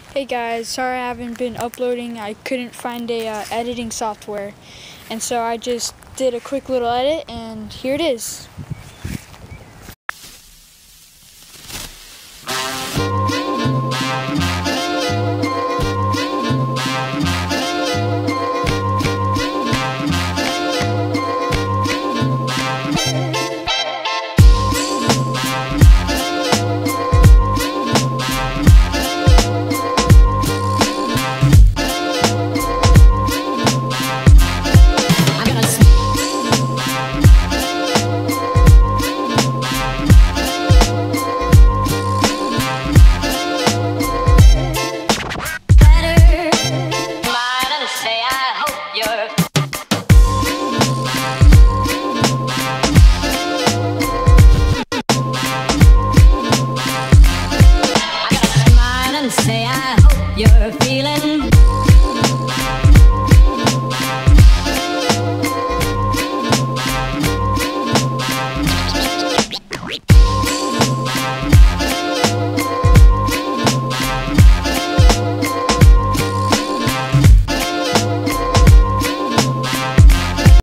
Hey guys, sorry I haven't been uploading. I couldn't find a editing software, and so I just did a quick little edit, and here it is. Say I hope you're feeling